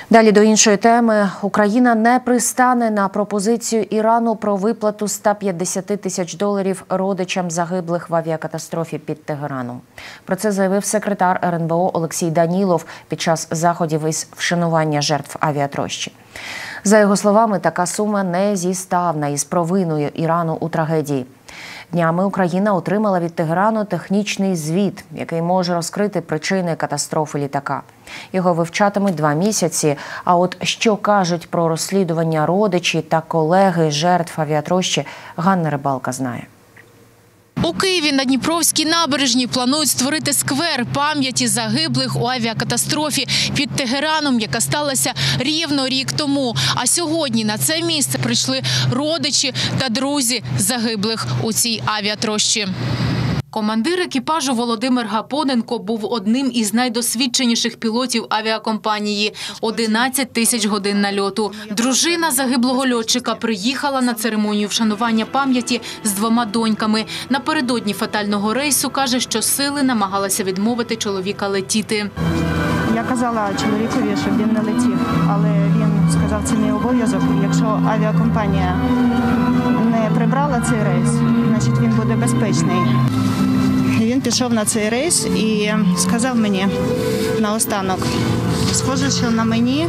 Далі до іншої теми. Україна не пристане на пропозицію Ірану про виплату $150 тисяч родичам загиблих в авіакатастрофі під Тегераном. Про це заявив секретар РНБО Олексій Данілов під час заходів із вшанування жертв авіатрощі. За його словами, така сума не зіставна із провиною Ірану у трагедії. Днями Україна отримала від Тегерану технічний звіт, який може розкрити причини катастрофи літака. Його вивчатимуть 2 місяці, а от що кажуть про розслідування родичі та колеги жертв авіатрощі, Ганна Рибалка знає. У Києві на Дніпровській набережній планують створити сквер пам'яті загиблих у авіакатастрофі під Тегераном, яка сталася рівно рік тому. А сьогодні на це місце прийшли родичі та друзі загиблих у цій авіатрощі. Командир екіпажу Володимир Гапоненко був одним із найдосвідченіших пілотів авіакомпанії – 11 тисяч годин нальоту. Дружина загиблого льотчика приїхала на церемонію вшанування пам'яті з 2 доньками. Напередодні фатального рейсу каже, що сили намагалася відмовити чоловіка летіти. Я казала чоловікові, щоб він не летів, але він сказав, це мій обов'язок. Якщо авіакомпанія не прибрала цей рейс, значить він буде безпечний. Він пішов на цей рейс і сказав мені наостанок, схоже, що на мені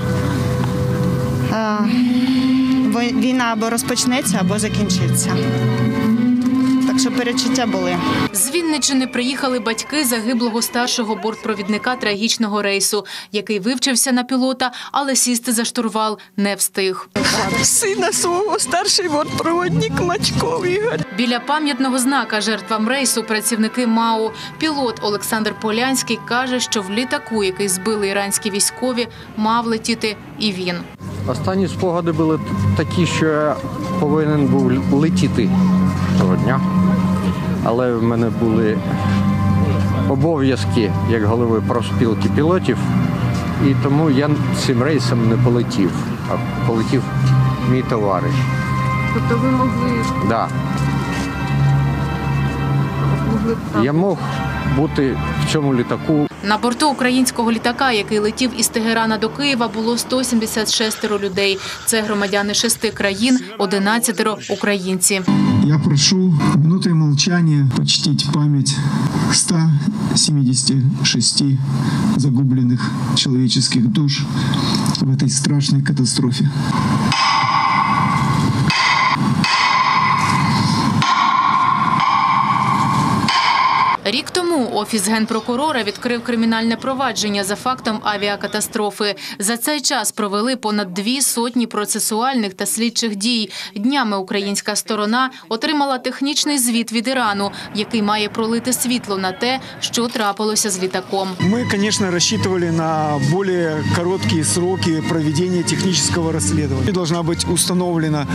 війна або розпочнеться, або закінчиться. Так що передчуття були. З Вінниччини приїхали батьки загиблого старшого бортпровідника трагічного рейсу, який вивчився на пілота, але сісти за штурвал не встиг. Сина свого старший бортпровідник Мачков Ігор. Біля пам'ятного знака жертвам рейсу працівники МАУ. Пілот Олександр Полянський каже, що в літаку, який збили іранські військові, мав летіти і він. Останні спогади були такі, що я повинен був летіти того дня. Але в мене були обов'язки як голови профспілки пілотів, і тому я цим рейсом не полетів, а полетів мій товариш. Тобто ви могли? Так. Я мог бути в цьому літаку. На борту українського літака, який летів із Тегерана до Києва, було 176 людей. Це громадяни 6 країн, 11 українці. Я прошу минутой молчания почтить память 176 загубленных человеческих душ в этой страшной катастрофе. Рік тому Офіс Генпрокурора відкрив кримінальне провадження за фактом авіакатастрофи. За цей час провели понад 200 процесуальних та слідчих дій. Днями українська сторона отримала технічний звіт від Ірану, який має пролити світло на те, що трапилося з літаком. Ми, звісно, розраховували на більш короткі строки проведення технічного розслідування. Повинна бути встановлена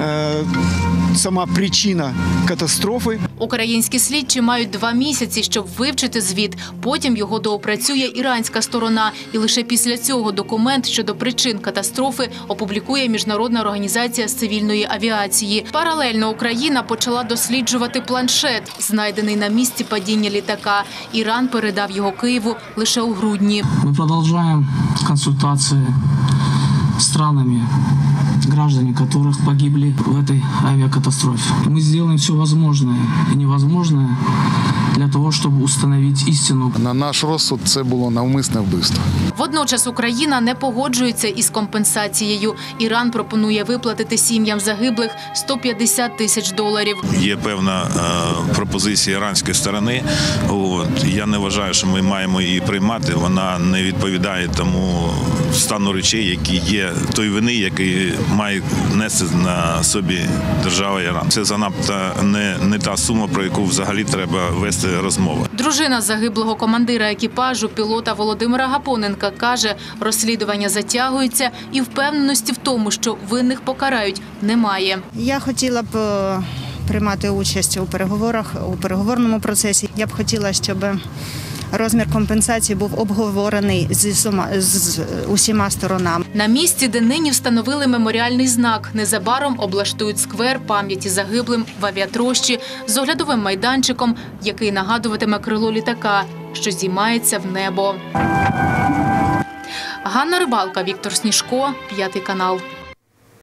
сама причина катастрофи. Українські слідчі мають 2 місяці, щоб вивчити звіт. Потім його доопрацює іранська сторона. І лише після цього документ щодо причин катастрофи опублікує Міжнародна організація з цивільної авіації. Паралельно Україна почала досліджувати планшет, знайдений на місці падіння літака. Іран передав його Києву лише у грудні. Ми продовжуємо консультації з странами, граждане которых погибли в этой авиакатастрофе. Мы сделаем все возможное и невозможное для того, щоб встановити істину. На наш розсуд це було навмисне вбивство. Водночас Україна не погоджується із компенсацією. Іран пропонує виплатити сім'ям загиблих $150 тисяч. Є певна пропозиція іранської сторони. Я не вважаю, що ми маємо її приймати. Вона не відповідає тому стану речей, які є, той вини, який має нести на собі держава Іран. Це занадто не та сума, про яку взагалі треба вести розмови. Дружина загиблого командира екіпажу, пілота Володимира Гапоненка, каже, розслідування затягується і впевненості в тому, що винних покарають, немає. Я хотіла б приймати участь у переговорах, у переговорному процесі. Я б хотіла, щоб розмір компенсації був обговорений з усіма сторонами. На місці, де нині встановили меморіальний знак, незабаром облаштують сквер пам'яті загиблим в авіатрощі з оглядовим майданчиком, який нагадуватиме крило літака, що здіймається в небо. Ганна Рибалка, Віктор Сніжко, 5 канал.